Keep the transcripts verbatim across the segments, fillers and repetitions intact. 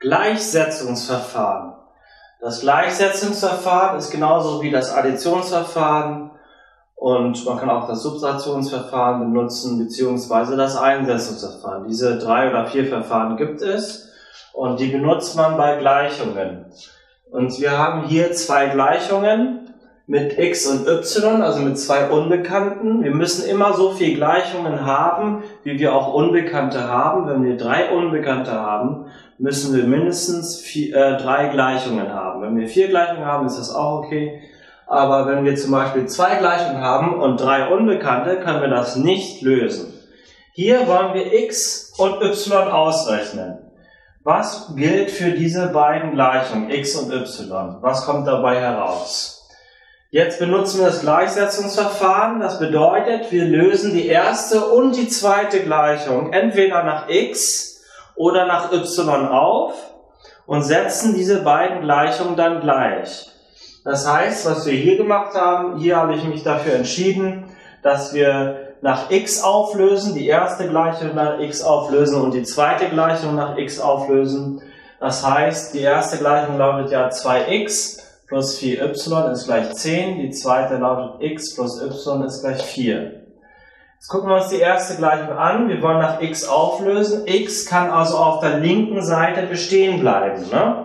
Gleichsetzungsverfahren. Das Gleichsetzungsverfahren ist genauso wie das Additionsverfahren und man kann auch das Subtraktionsverfahren benutzen beziehungsweise das Einsetzungsverfahren. Diese drei oder vier Verfahren gibt es und die benutzt man bei Gleichungen. Und wir haben hier zwei Gleichungen mit x und y, also mit zwei Unbekannten. Wir müssen immer so viele Gleichungen haben, wie wir auch Unbekannte haben. Wenn wir drei Unbekannte haben, müssen wir mindestens vier, äh, drei Gleichungen haben. Wenn wir vier Gleichungen haben, ist das auch okay. Aber wenn wir zum Beispiel zwei Gleichungen haben und drei Unbekannte, können wir das nicht lösen. Hier wollen wir x und y ausrechnen. Was gilt für diese beiden Gleichungen, x und y? Was kommt dabei heraus? Jetzt benutzen wir das Gleichsetzungsverfahren. Das bedeutet, wir lösen die erste und die zweite Gleichung entweder nach x oder nach y auf und setzen diese beiden Gleichungen dann gleich. Das heißt, was wir hier gemacht haben, hier habe ich mich dafür entschieden, dass wir nach x auflösen, die erste Gleichung nach x auflösen und die zweite Gleichung nach x auflösen. Das heißt, die erste Gleichung lautet ja zwei x plus vier y ist gleich zehn, die zweite lautet x plus y ist gleich vier. Jetzt gucken wir uns die erste Gleichung an. Wir wollen nach x auflösen. X kann also auf der linken Seite bestehen bleiben. Ne?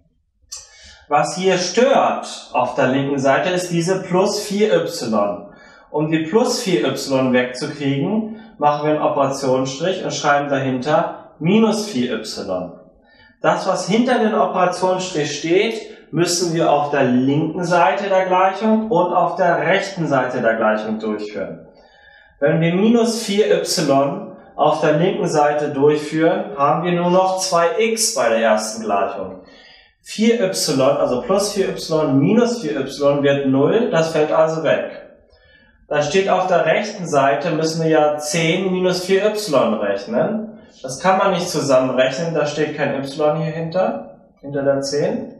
Was hier stört auf der linken Seite ist diese plus vier y. Um die plus vier y wegzukriegen, machen wir einen Operationsstrich und schreiben dahinter minus vier y. Das, was hinter dem Operationsstrich steht, müssen wir auf der linken Seite der Gleichung und auf der rechten Seite der Gleichung durchführen. Wenn wir minus vier y auf der linken Seite durchführen, haben wir nur noch zwei x bei der ersten Gleichung. vier y, also plus vier y minus vier y wird null, das fällt also weg. Dann steht auf der rechten Seite, müssen wir ja zehn minus vier y rechnen. Das kann man nicht zusammenrechnen, da steht kein y hier hinter, hinter der zehn.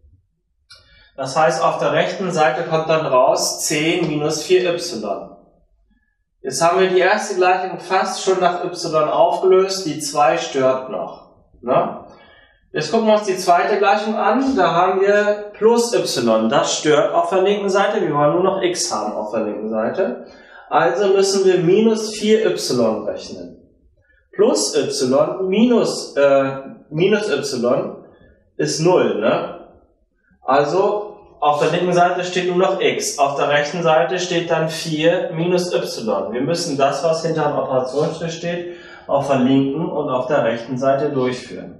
Das heißt, auf der rechten Seite kommt dann raus zehn minus vier y. Jetzt haben wir die erste Gleichung fast schon nach y aufgelöst, die zwei stört noch. Ne? Jetzt gucken wir uns die zweite Gleichung an, da haben wir plus y, das stört auf der linken Seite, wir wollen nur noch x haben auf der linken Seite. Also müssen wir minus vier y rechnen. Plus y minus, äh, minus y ist null, ne? Also auf der linken Seite steht nur noch x, auf der rechten Seite steht dann vier minus y. Wir müssen das, was hinter dem Operationsstrich steht, auf der linken und auf der rechten Seite durchführen.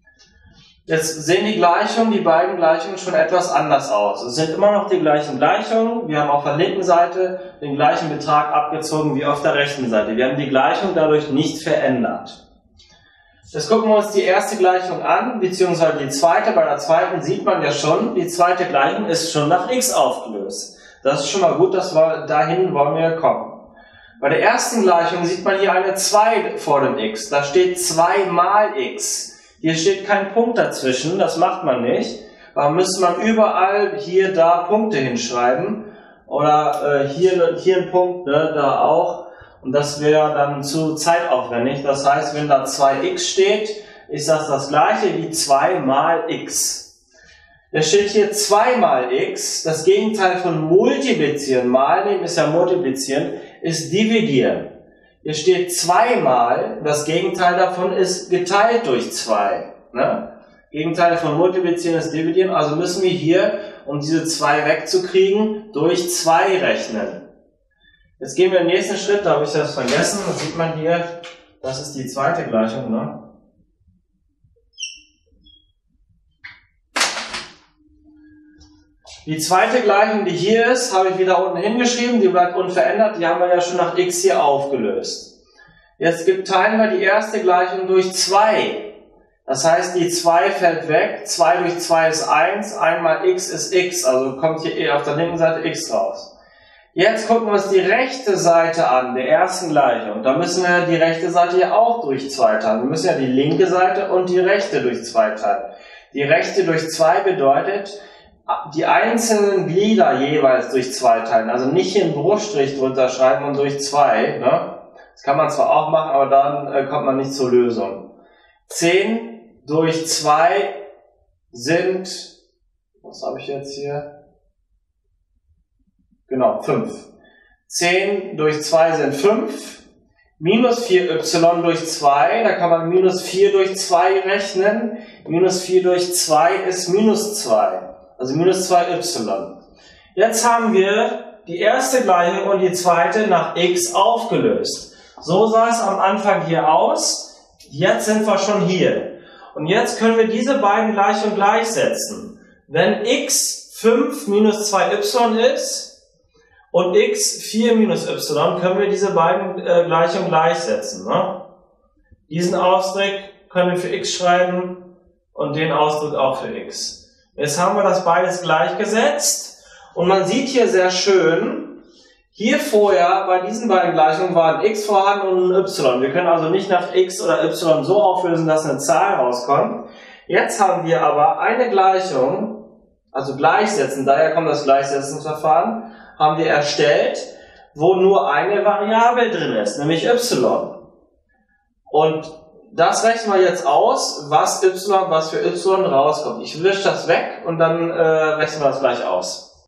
Jetzt sehen die Gleichungen, die beiden Gleichungen schon etwas anders aus. Es sind immer noch die gleichen Gleichungen. Wir haben auf der linken Seite den gleichen Betrag abgezogen wie auf der rechten Seite. Wir haben die Gleichung dadurch nicht verändert. Jetzt gucken wir uns die erste Gleichung an, beziehungsweise die zweite. Bei der zweiten sieht man ja schon, die zweite Gleichung ist schon nach x aufgelöst. Das ist schon mal gut, dass wir dahin wollen wir kommen. Bei der ersten Gleichung sieht man hier eine zwei vor dem x. Da steht zwei mal x. Hier steht kein Punkt dazwischen, das macht man nicht. Da müsste man überall hier, da Punkte hinschreiben. Oder äh, hier, hier ein Punkt, ne, da auch. Und das wäre dann zu zeitaufwendig. Das heißt, wenn da zwei x steht, ist das das gleiche wie zwei mal x. Es steht hier zwei mal x. Das Gegenteil von multiplizieren, mal nehmen ist ja multiplizieren, ist dividieren. Hier steht zwei mal, das Gegenteil davon ist geteilt durch zwei. Ne? Gegenteil von multiplizieren ist dividieren, also müssen wir hier, um diese zwei wegzukriegen, durch zwei rechnen. Jetzt gehen wir in den nächsten Schritt, da habe ich das vergessen, das sieht man hier, das ist die zweite Gleichung. Ne? Die zweite Gleichung, die hier ist, habe ich wieder unten hingeschrieben, die bleibt unverändert, die haben wir ja schon nach x hier aufgelöst. Jetzt teilen wir die erste Gleichung durch zwei. Das heißt, die zwei fällt weg, zwei durch zwei ist eins, einmal x ist x, also kommt hier auf der linken Seite x raus. Jetzt gucken wir uns die rechte Seite an, der ersten Gleichung. Da müssen wir die rechte Seite ja auch durch zwei teilen. Wir müssen ja die linke Seite und die rechte durch zwei teilen. Die rechte durch zwei bedeutet, die einzelnen Glieder jeweils durch zwei teilen. Also nicht hier einen Bruchstrich drunter schreiben und durch zwei. Ne? Das kann man zwar auch machen, aber dann äh, kommt man nicht zur Lösung. zehn durch zwei sind, was habe ich jetzt hier? Genau, fünf. zehn durch zwei sind fünf. Minus vier y durch zwei, da kann man minus vier durch zwei rechnen. Minus vier durch zwei ist minus zwei, also minus zwei y. Jetzt haben wir die erste Gleichung und die zweite nach x aufgelöst. So sah es am Anfang hier aus. Jetzt sind wir schon hier. Und jetzt können wir diese beiden Gleichungen gleichsetzen. Wenn x fünf minus zwei y ist und x vier minus y, können wir diese beiden äh, Gleichungen gleichsetzen. Ne? Diesen Ausdruck können wir für x schreiben und den Ausdruck auch für x. Jetzt haben wir das beides gleichgesetzt und man sieht hier sehr schön, hier vorher bei diesen beiden Gleichungen waren x vorhanden und ein y. Wir können also nicht nach x oder y so auflösen, dass eine Zahl rauskommt. Jetzt haben wir aber eine Gleichung, also gleichsetzen, daher kommt das Gleichsetzungsverfahren, haben wir erstellt, wo nur eine Variable drin ist, nämlich y. Und das rechnen wir jetzt aus, was y, was für y rauskommt. Ich wische das weg und dann äh, rechnen wir das gleich aus.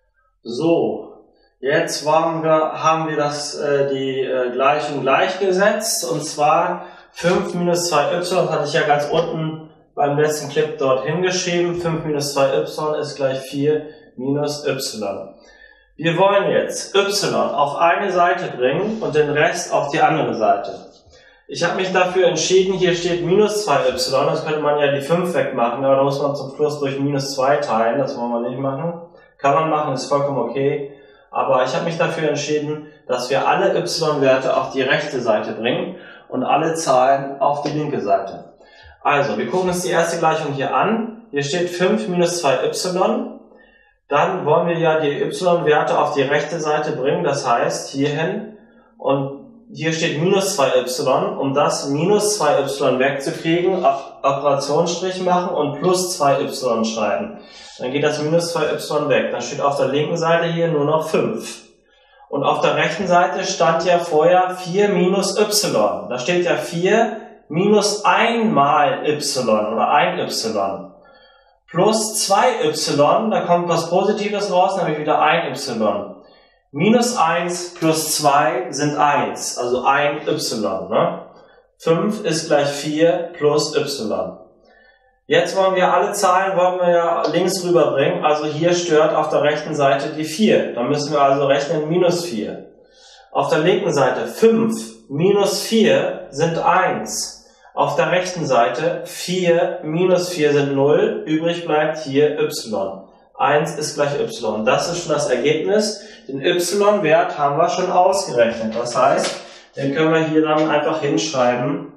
So, jetzt waren wir, haben wir das, äh, die äh, Gleichung gleichgesetzt, und zwar fünf minus zwei y, das hatte ich ja ganz unten beim letzten Clip dort hingeschrieben. fünf minus zwei y ist gleich vier minus y. Wir wollen jetzt y auf eine Seite bringen und den Rest auf die andere Seite. Ich habe mich dafür entschieden, hier steht minus zwei y, das könnte man ja die fünf wegmachen, aber da muss man zum Schluss durch minus zwei teilen, das wollen wir nicht machen. Kann man machen, ist vollkommen okay, aber ich habe mich dafür entschieden, dass wir alle y-Werte auf die rechte Seite bringen und alle Zahlen auf die linke Seite. Also, wir gucken uns die erste Gleichung hier an. Hier steht fünf minus zwei y. Dann wollen wir ja die y-Werte auf die rechte Seite bringen, das heißt hierhin, und hier steht minus zwei y, um das minus zwei y wegzukriegen, Operationsstrich machen und plus zwei y schreiben. Dann geht das minus zwei y weg, dann steht auf der linken Seite hier nur noch fünf. Und auf der rechten Seite stand ja vorher vier minus y, da steht ja vier minus eins mal y oder ein y. Plus zwei y, da kommt was Positives raus, nämlich wieder ein y. Minus eins plus zwei sind eins, also ein y. Ne? fünf ist gleich vier plus y. Jetzt wollen wir alle Zahlen wollen wir ja links rüberbringen, also hier stört auf der rechten Seite die vier. Dann müssen wir also rechnen minus vier. Auf der linken Seite fünf minus vier sind eins. Auf der rechten Seite vier minus vier sind null, übrig bleibt hier y. eins ist gleich y. Das ist schon das Ergebnis. Den y-Wert haben wir schon ausgerechnet. Das heißt, den können wir hier dann einfach hinschreiben.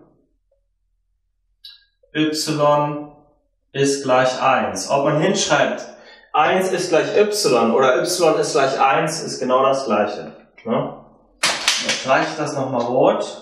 Y ist gleich eins. Ob man hinschreibt, eins ist gleich y oder y ist gleich eins, ist genau das Gleiche. Jetzt streiche ich das nochmal rot.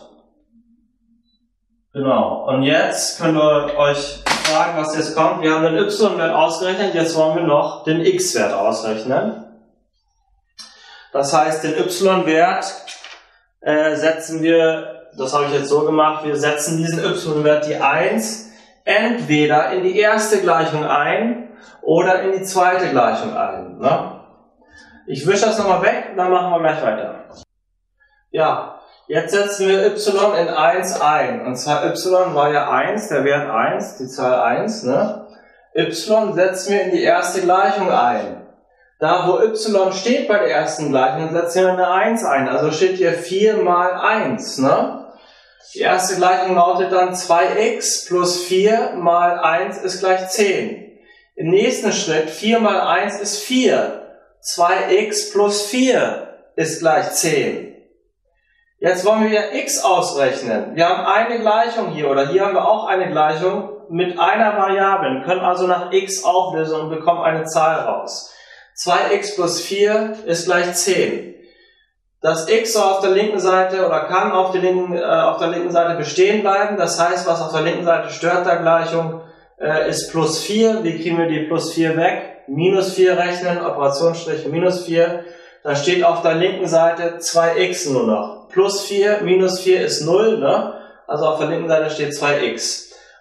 Genau, und jetzt könnt ihr euch fragen, was jetzt kommt. Wir haben den y-Wert ausgerechnet, jetzt wollen wir noch den x-Wert ausrechnen. Das heißt, den y-Wert äh, setzen wir, das habe ich jetzt so gemacht, wir setzen diesen y-Wert, die eins, entweder in die erste Gleichung ein oder in die zweite Gleichung ein. Ne? Ich wische das nochmal weg, dann machen wir gleich weiter. Ja. Jetzt setzen wir y in eins ein, und zwar y war ja eins, der Wert eins, die Zahl eins, ne? Y setzen wir in die erste Gleichung ein. Da wo y steht bei der ersten Gleichung, setzen wir eine eins ein, also steht hier vier mal eins, ne? Die erste Gleichung lautet dann zwei x plus vier mal eins ist gleich zehn. Im nächsten Schritt vier mal eins ist vier, zwei x plus vier ist gleich zehn. Jetzt wollen wir wieder x ausrechnen. Wir haben eine Gleichung hier, oder hier haben wir auch eine Gleichung mit einer Variable. Wir können also nach x auflösen und bekommen eine Zahl raus. zwei x plus vier ist gleich zehn. Das x soll auf der linken Seite oder kann auf, die linken, äh, auf der linken Seite bestehen bleiben. Das heißt, was auf der linken Seite stört der Gleichung, äh, ist plus vier. Wie kriegen wir die plus vier weg? Minus vier rechnen, Operationsstrich minus vier. Da steht auf der linken Seite zwei x nur noch. Plus vier minus vier ist null, ne? Also auf der linken Seite steht zwei x.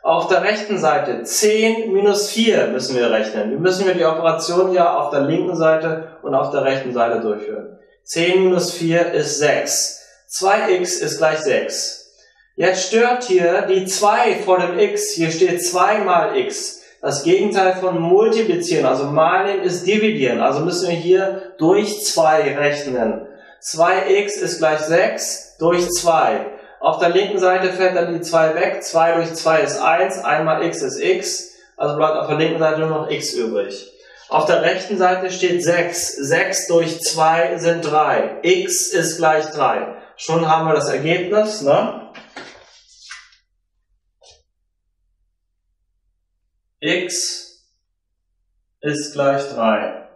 Auf der rechten Seite zehn minus vier müssen wir rechnen. Wir müssen wir die Operation ja auf der linken Seite und auf der rechten Seite durchführen. zehn minus vier ist sechs. zwei x ist gleich sechs. Jetzt stört hier die zwei vor dem x. Hier steht zwei mal x. Das Gegenteil von multiplizieren, also mal nehmen, ist dividieren. Also müssen wir hier durch zwei rechnen. zwei x ist gleich sechs durch zwei. Auf der linken Seite fällt dann die zwei weg. zwei durch zwei ist eins. einmal x ist x. Also bleibt auf der linken Seite nur noch x übrig. Auf der rechten Seite steht sechs. sechs durch zwei sind drei. X ist gleich drei. Schon haben wir das Ergebnis, ne? X ist gleich drei.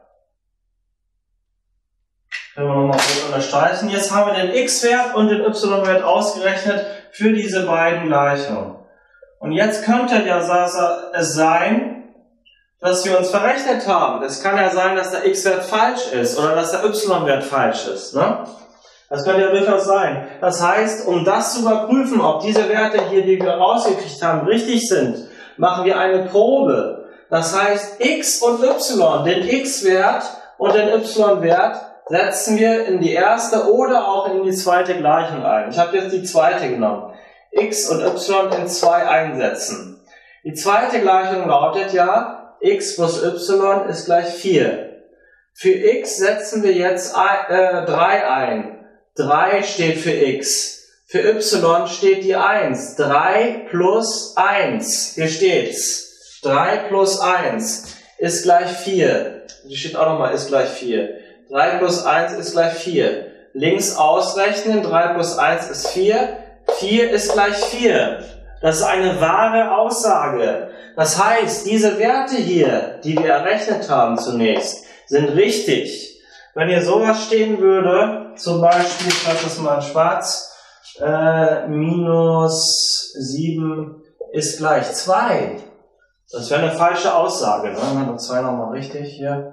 Können wir nochmal kurz unterstreichen. Jetzt haben wir den x-Wert und den y-Wert ausgerechnet für diese beiden Gleichungen. Und jetzt könnte ja es sein, dass wir uns verrechnet haben. Es kann ja sein, dass der x-Wert falsch ist oder dass der y-Wert falsch ist, ne? Das könnte ja durchaus sein. Das heißt, um das zu überprüfen, ob diese Werte hier, die wir rausgekriegt haben, richtig sind, machen wir eine Probe. Das heißt, x und y, den x-Wert und den y-Wert, setzen wir in die erste oder auch in die zweite Gleichung ein. Ich habe jetzt die zweite genommen. X und y in zwei einsetzen. Die zweite Gleichung lautet ja, x plus y ist gleich vier. Für x setzen wir jetzt drei ein. drei steht für x. Für y steht die eins. drei plus eins. Hier steht's. drei plus eins ist gleich vier. Hier steht auch nochmal, ist gleich vier. drei plus eins ist gleich vier. Links ausrechnen. drei plus eins ist vier. vier ist gleich vier. Das ist eine wahre Aussage. Das heißt, diese Werte hier, die wir errechnet haben zunächst, sind richtig. Wenn hier sowas stehen würde, zum Beispiel, ich schreibe das mal in schwarz, Äh, minus sieben ist gleich zwei. Das wäre eine falsche Aussage, ne? Dann haben wir zwei nochmal richtig hier.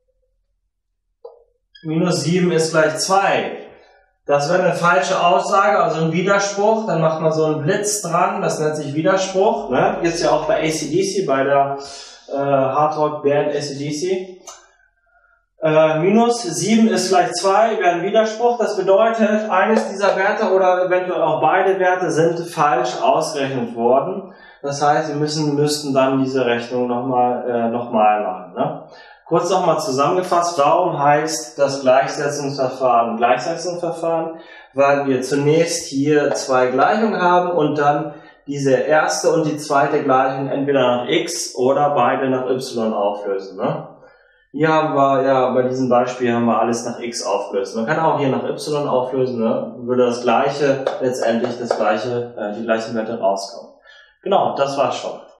Minus sieben ist gleich zwei. Das wäre eine falsche Aussage, also ein Widerspruch. Dann macht man so einen Blitz dran, das nennt sich Widerspruch, ne? Jetzt ja auch bei A C D C, bei der äh, Hard Rock Band A C D C. Äh, minus sieben ist gleich zwei, wäre ein Widerspruch. Das bedeutet, eines dieser Werte oder eventuell auch beide Werte sind falsch ausgerechnet worden. Das heißt, wir müssen, müssten dann diese Rechnung nochmal äh, noch mal machen. Ne? Kurz nochmal zusammengefasst, warum heißt das Gleichsetzungsverfahren Gleichsetzungsverfahren? Weil wir zunächst hier zwei Gleichungen haben und dann diese erste und die zweite Gleichung entweder nach x oder beide nach y auflösen. Ne? Hier haben wir, ja, bei diesem Beispiel haben wir alles nach x aufgelöst. Man kann auch hier nach y auflösen, ne? Würde das gleiche, letztendlich das gleiche, äh, die gleichen Werte rauskommen. Genau, das war's schon.